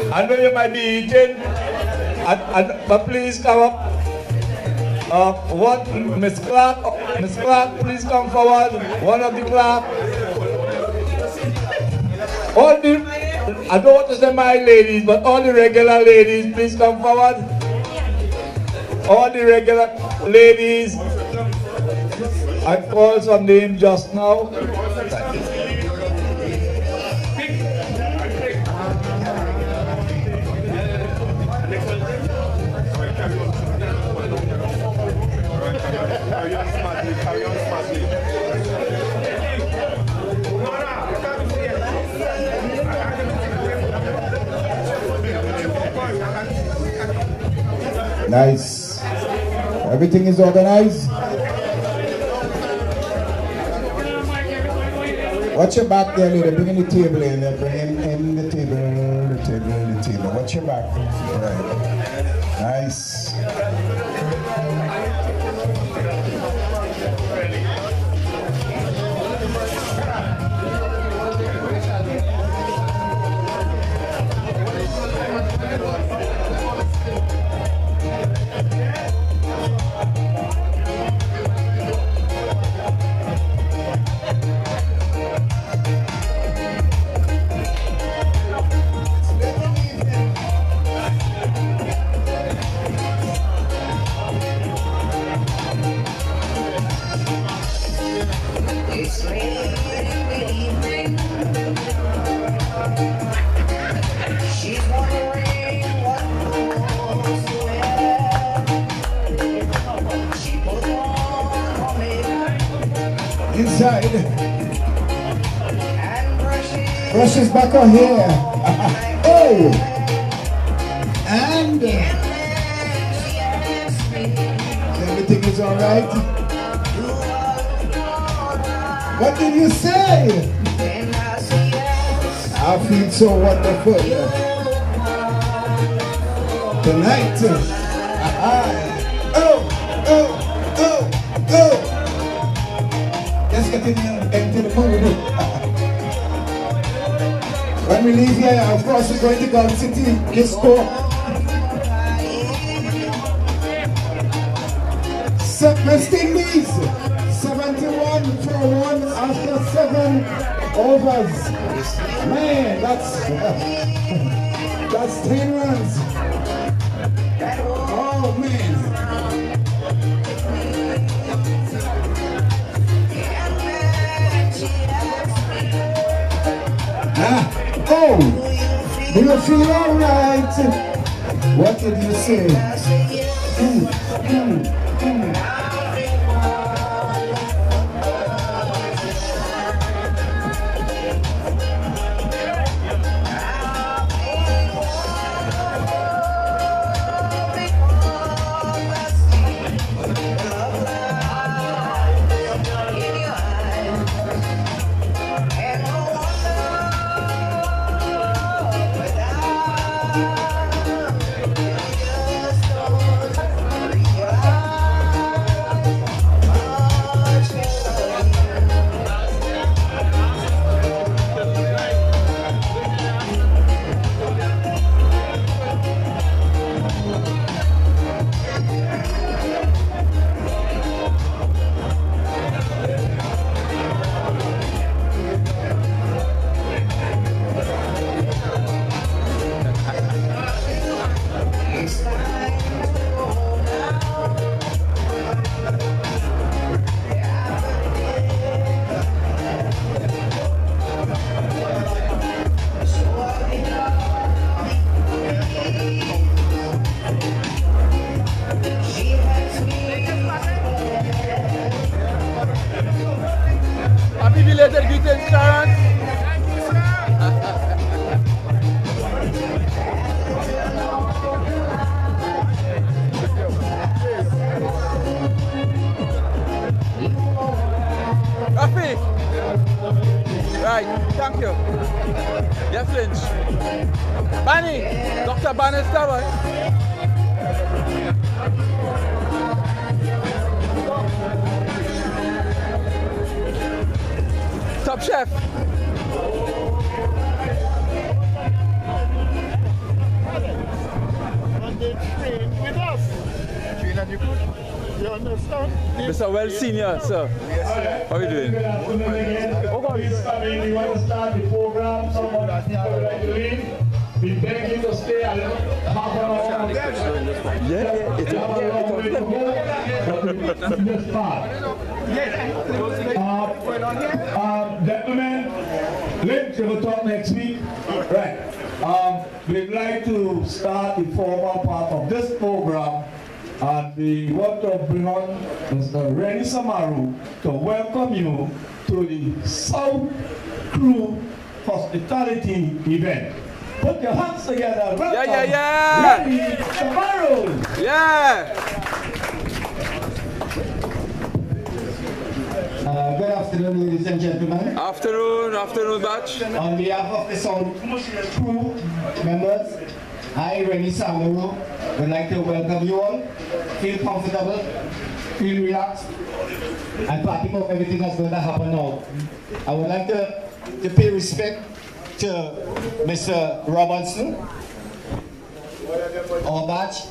I know you might be eating, but please come up. What, Miss Clark, please come forward. One of the Clark. All the, I don't want to say my ladies, but all the regular ladies, please come forward. All the regular ladies. I called some names just now. Nice. Everything is organized. Watch your back there, lady. Bring in the table in there. Bring in the table. Watch your back. Right. Nice. Inside. Brushes back on here. Oh! And everything is alright. What did you say? I feel so wonderful tonight. Let's get into the mood. When we leave here, of course, we're going to Gulf City Disco. West Indies, 71 for 1 after 7 overs. Man, that's 10 runs. Oh man. Oh, do you feel alright? What did you say? Happy belated greetings, Clarence. Rafi. Right, thank you. Yes, Lynch. Bunny, Dr. Bannister, right? Top Chef. Mr. Well Senior, sir. How are you doing? Good afternoon again. Please come in. We want to start the program. Some of the people that are doing. We beg you to stay a little half an hour. Yeah, We have a long way to go, but we just start. Gentlemen, we will talk next week. Right. We'd like to start the formal part of this program, and we want to bring on Mr. Rennie Samaru to welcome you to the South Crew Hospitality event. Put your hands together. Welcome, Rennie Samaru. Yeah! Good afternoon, ladies and gentlemen. Afternoon, batch. On behalf of the Sound Crew members, I, Rennie Samaru, would like to welcome you all. Feel comfortable, feel relaxed, and party of everything that's going to happen now. I would like to pay respect to Mr. Robinson, our batch,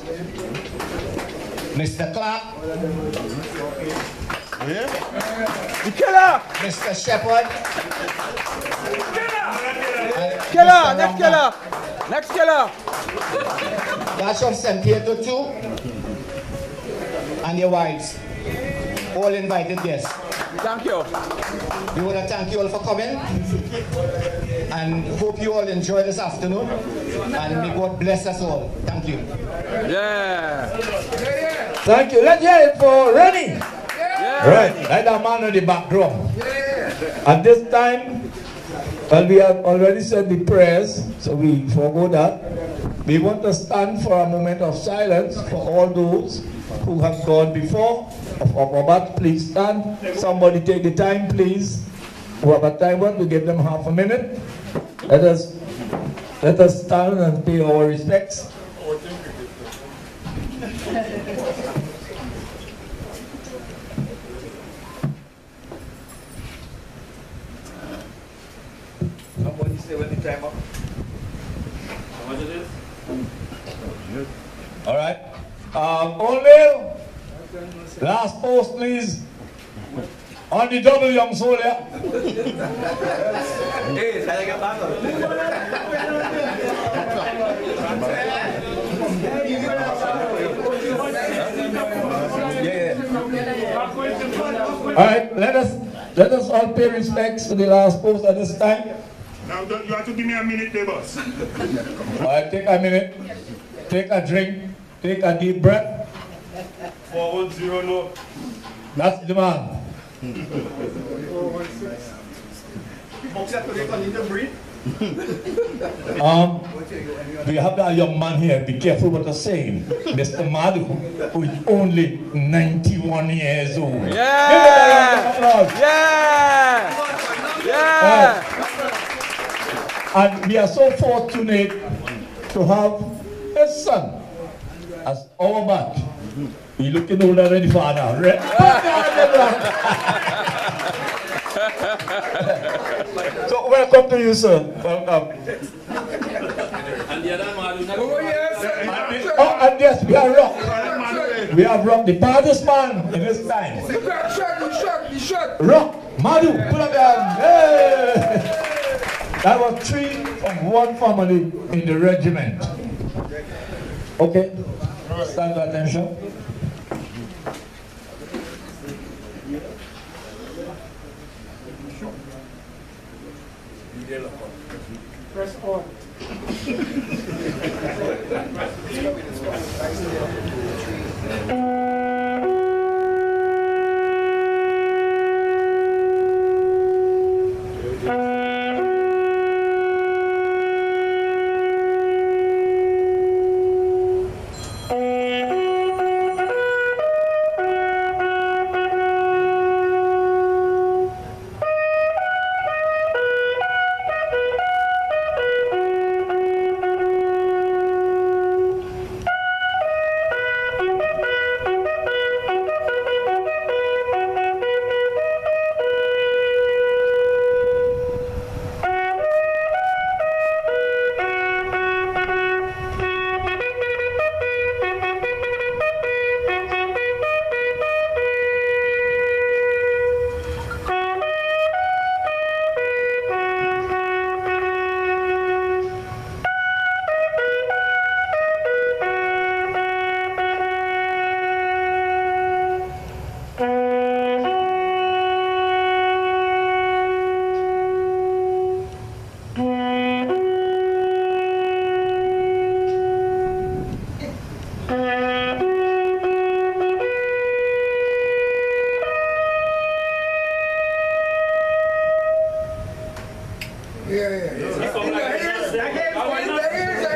Mr. Clark, The killer! Mr. Shepherd. Killer! Next killer! Next killer! Batch of 7802 and your wives. All invited guests. Thank you. We want to thank you all for coming and hope you all enjoy this afternoon and may God bless us all. Thank you. Yeah! Thank you. Let's hear it for Rennie. Yeah! Right, like that man on the back drum. At this time, well, we have already said the prayers, so we forego that. We want to stand for a moment of silence for all those who have gone before. Robert, please stand. Somebody take the time, please. We have a timer to give them half a minute. Let us stand and pay our respects. Somebody say when the time up. How much it is? All right. Only last post, please. On the double, young soldier. Hey, can I get back up? All right. Let us all pay respects to the last post at this time. Now you have to give me a minute, there, boss. All right, take a minute, take a drink, take a deep breath. 410 no. That's the man. We have that young man here, be careful what you're saying. Mr. Madu, who is only 91 years old. Yeah! Give him a round of applause. Yeah! Yeah! And we are so fortunate to have his son as our batch. He's looking older than the father. So welcome to you, sir. Welcome. Oh, and yes, we are rock. We have rock, the baddest man in this time. Rock, Madu, put up your hand. Hey. That was 3 from one family in the regiment. Okay, stand to attention. Press on.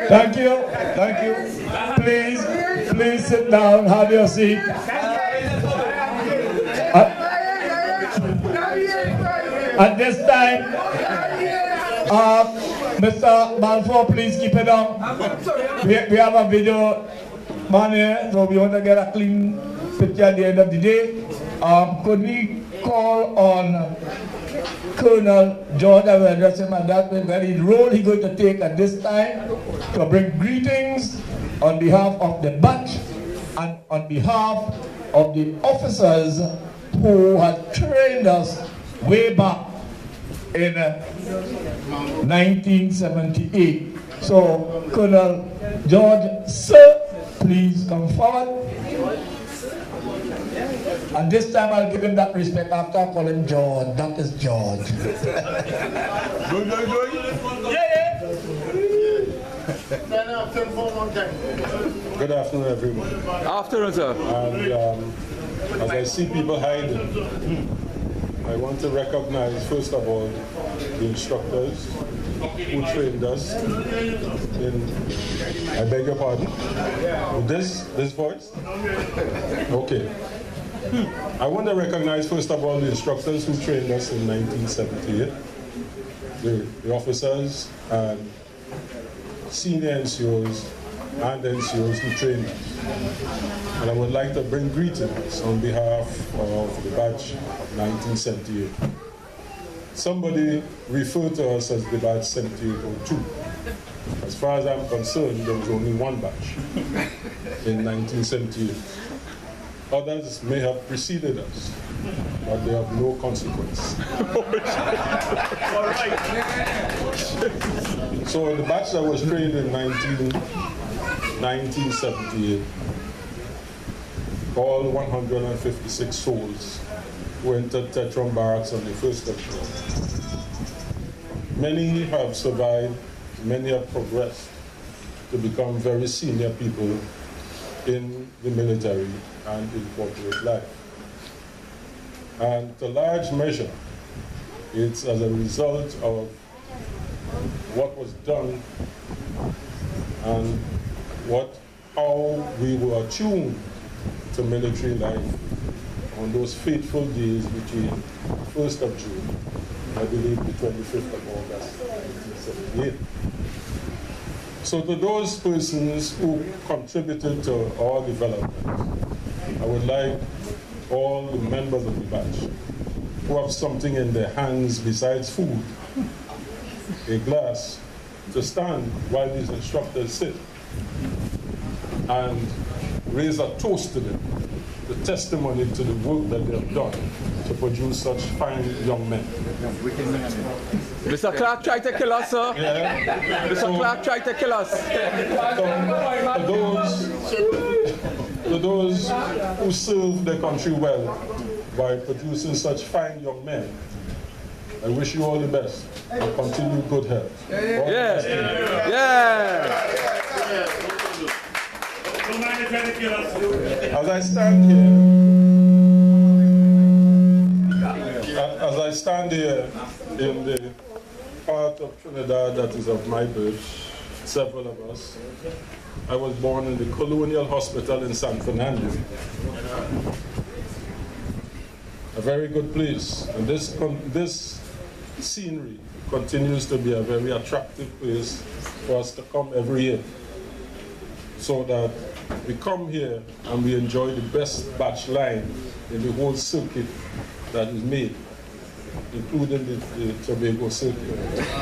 Thank you. Thank you. Please sit down, have your seat. At this time, Mr. Balfour, please keep it down. We have a video man here, so we want to get a clean picture at the end of the day. Could we call on Colonel George, I will address him at that very role he's going to take at this time to bring greetings on behalf of the batch and on behalf of the officers who had trained us way back in 1978. So, Colonel George, sir, please come forward. And this time I'll give him that respect after I call him George. That is George. Good afternoon, everyone. Afternoon, sir. And as I see people hiding, I want to recognize, first of all, the instructors who trained us in, I beg your pardon, with this voice? Okay. I want to recognize, first of all, the instructors who trained us in 1978, the officers and senior NCOs and NCOs who trained us. And I would like to bring greetings on behalf of the batch 1978. Somebody referred to us as the batch 7802. As far as I'm concerned, there was only one batch in 1978. Others may have preceded us, but they have no consequence. All right. So the batch that was trained in 1978, all 156 souls who entered Tetron Barracks on the 1st of June. Many have survived, many have progressed to become very senior people in the military and in corporate life. And to a large measure, it's as a result of what was done and how we were attuned to military life on those fateful days between the 1st of June, I believe the 25th of August, 1978. So to those persons who contributed to our development, I would like all the members of the batch who have something in their hands besides food, a glass, to stand while these instructors sit and raise a toast to them, the testimony to the work that they have done to produce such fine young men. Mr. Clark tried to kill us, sir. Yeah. Mr. Clark tried to kill us. To those who serve their country well by producing such fine young men, I wish you all the best and continued good health. Yeah. As I stand here in the part of Trinidad that is of my birth, several of us, I was born in the Colonial Hospital in San Fernando. A very good place, and this scenery continues to be a very attractive place for us to come every year, so that we come here and we enjoy the best batch line in the whole circuit that is made, including the Tobago circuit.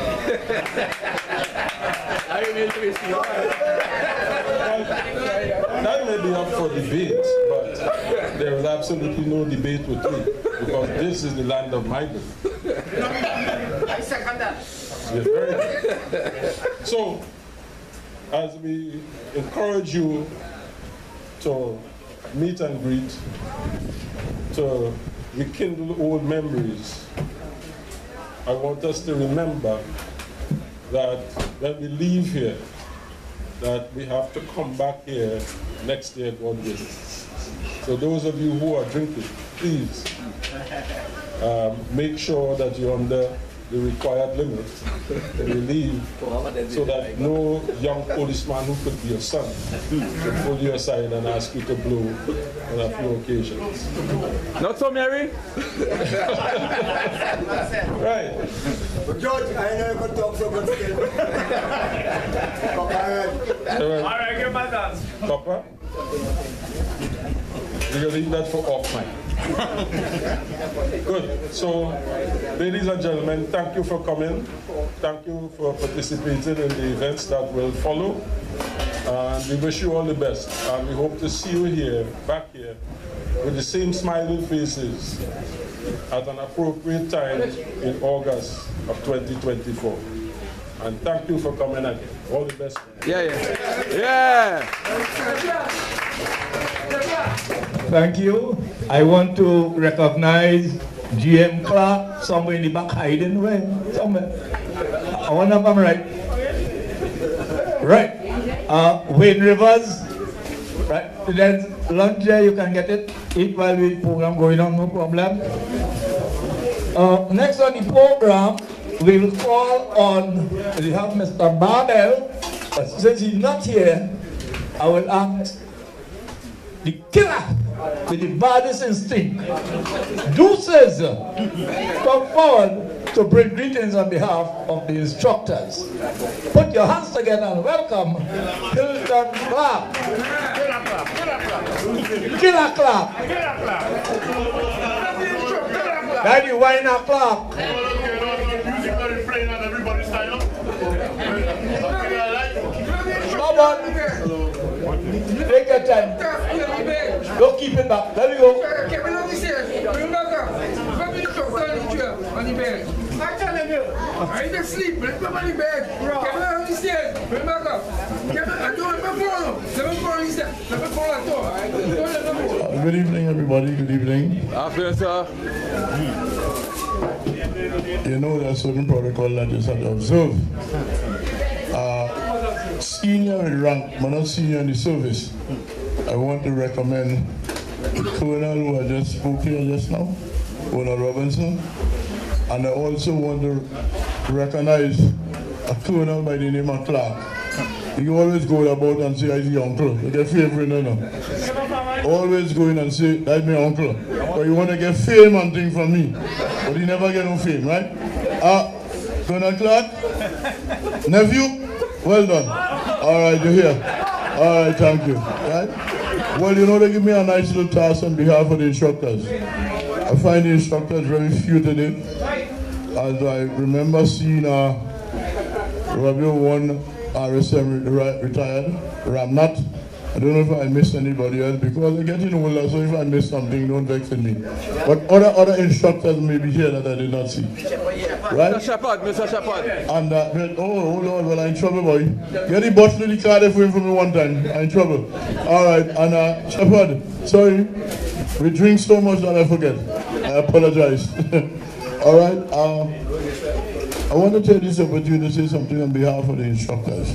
That may be up for debate, but there is absolutely no debate with me, because this is the land of my birth. I second that. Yeah, very good. So, as we encourage you to meet and greet, to rekindle old memories, I want us to remember that when we leave here, that we have to come back here next year, God willing. So those of you who are drinking, please make sure that you're under the required limit, we leave so that no young policeman who could be your son will pull you aside and ask you to blow on a few occasions. Not so, Mary? Right. George, I know you could talk so good still. All right, give my dance. Papa? You'll leave that for off mic. Good. So, ladies and gentlemen, thank you for coming. Thank you for participating in the events that will follow. And we wish you all the best. And we hope to see you here, back here, with the same smiling faces at an appropriate time in August of 2024. And thank you for coming again. All the best. Yeah. Thank you. I want to recognize GM Clark, somewhere in the back hiding away. Somewhere. I want to come right. Right. Wayne Rivers. Right. There's lunch there, you can get it. Eat while the program going on, no problem. Next on the program, we will call on, we have Mr. Barbell. But since he's not here, I will ask the killer with the baddest instinct, Deuces, come forward to bring greetings on behalf of the instructors. Put your hands together and welcome Hilton Clark. Killer Clark. Daddy Winer Clark. Come on. Take your time. Don't keep it back. Let me go. I ain't sleep, but I'm on the bed. Kevin on the stairs. Bring back up. Kevin, I don't let me fall. Good evening, everybody. Good evening. Afternoon, sir. You know there's certain protocol that you have to observe. Senior in rank, but not senior in the service. I want to recommend the colonel who I just spoke here just now, Colonel Robinson. And I also want to recognize a colonel by the name of Clark. You always go about and say, "I see your uncle." You get favorite, no. Always go in and say, "That's my uncle." But you want to get fame and things from me. But you never get no fame, right? Colonel Clark? Nephew? Well done. All right, you're here. All right, thank you. Right? Well, you know, they give me a nice little task on behalf of the instructors. I find the instructors very few today. As I remember seeing Rabbi one RSM retired, Ramnat. I don't know if I missed anybody else because they're getting older, so if I missed something, don't vex with me. But other instructors may be here that I did not see. Right? Mr. Shepard. And oh Lord, well, I'm in trouble, boy. Get the bottle of the card for me one time. I'm in trouble. All right, and Shepard, sorry, we drink so much that I forget. I apologize. All right, I want to take this opportunity to say something on behalf of the instructors.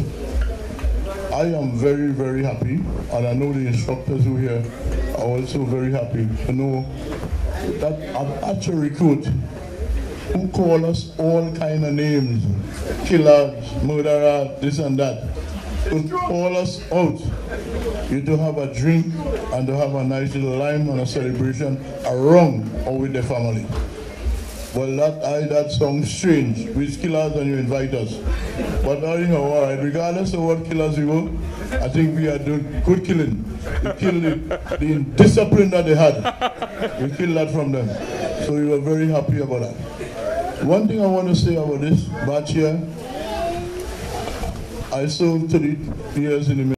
I am very, very happy, and I know the instructors who are here are also very happy to know that I've actually recruit who call us all kind of names, killers, murderers, this and that, to call us out. You to have a drink and to have a nice little lime and a celebration around or with the family. Well, that sounds strange. We killers and you invite us. But anyhow, all right, regardless of what killers we were, I think we are doing good killing. We killed the discipline that they had. We killed that from them. So we were very happy about that. One thing I want to say about this batch here, I served 30 years in the